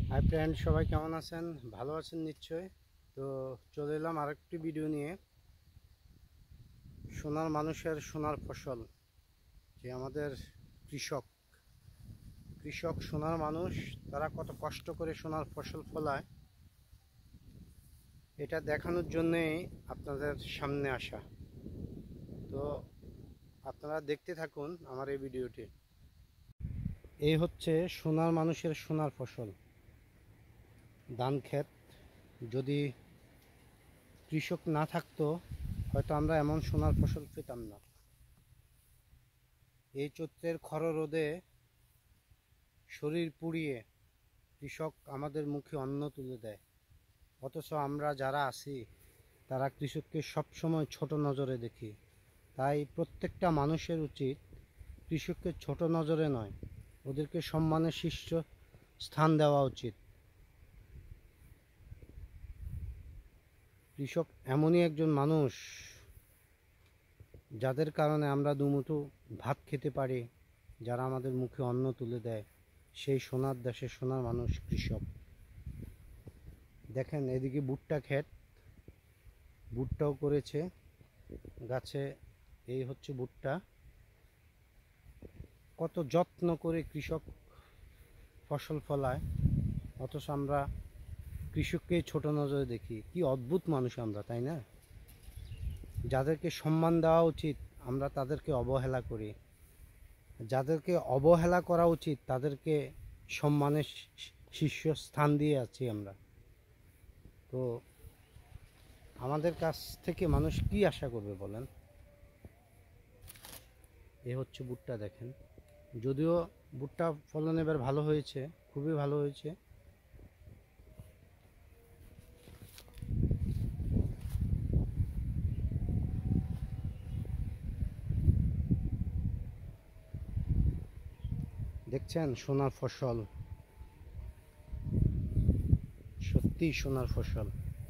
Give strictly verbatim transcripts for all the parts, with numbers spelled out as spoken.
Hi friend, সবাই কেমন আছেন? ভালো আছেন নিশ্চয়। তো চলে এলাম আরেকটি ভিডিও নিয়ে। সোনার মানুষের সোনার ফসল, যে আমাদের কৃষক কৃষক সোনার মানুষ, তারা কত কষ্ট করে সোনার ফসল ফলায়, এটা দেখানোর জন্যেই আপনাদের সামনে আসা। তো আপনারা দেখতে থাকুন আমার এই ভিডিওটি। এই হচ্ছে সোনার মানুষের সোনার ফসল, ধান ক্ষেত। যদি কৃষক না থাকতো, হয়তো আমরা এমন সোনার ফসল পেতাম না। এই চৈত্রের খর রোদে শরীর পুড়িয়ে কৃষক আমাদের মুখে অন্ন তুলে দেয়, অথচ আমরা যারা আছি তারা কৃষককে সবসময় ছোট নজরে দেখি। তাই প্রত্যেকটা মানুষের উচিত কৃষককে ছোট নজরে নয়, ওদেরকে সম্মানের শীর্ষ স্থান দেওয়া উচিত। কৃষক এমনই একজন মানুষ যাদের কারণে আমরা দুমুঠো ভাত খেতে পারি, যারা আমাদের মুখে অন্ন তুলে দেয়। সেই সোনার দেশের সোনার মানুষ কৃষক। দেখেন, এদিকে ভুট্টা ক্ষেত, ভুট্টাও করেছে গাছে। এই হচ্ছে ভুট্টা। কত যত্ন করে কৃষক ফসল ফলায়, অথচ আমরা কৃষককেই ছোট নজরে দেখি। কি অদ্ভুত মানুষ আমরা, তাই না? যাদেরকে সম্মান দেওয়া উচিত আমরা তাদেরকে অবহেলা করি, যাদেরকে অবহেলা করা উচিত তাদেরকে সম্মানের শীর্ষ স্থান দিয়ে আছি আমরা। তো আমাদের কাছ থেকে মানুষ কি আশা করবে বলেন? এ হচ্ছে ভুট্টা। দেখেন, যদিও ভুট্টা ফলন এবার ভালো হয়েছে, খুবই ভালো হয়েছে। দেখছেন, সোনার ফসল, সত্যি সোনার ফসল।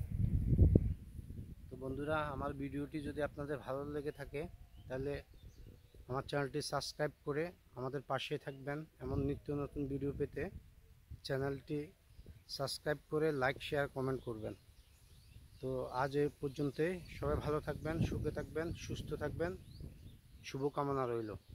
তো বন্ধুরা, আমার ভিডিওটি যদি আপনাদের ভালো লেগে থাকে, তাহলে আমার চ্যানেলটি সাবস্ক্রাইব করে আমাদের পাশে থাকবেন। এমন নিত্য নতুন ভিডিও পেতে চ্যানেলটি সাবস্ক্রাইব করে লাইক, শেয়ার, কমেন্ট করবেন। তো আজ এই পর্যন্তই। সবাই ভালো থাকবেন, সুখে থাকবেন, সুস্থ থাকবেন, শুভকামনা রইল।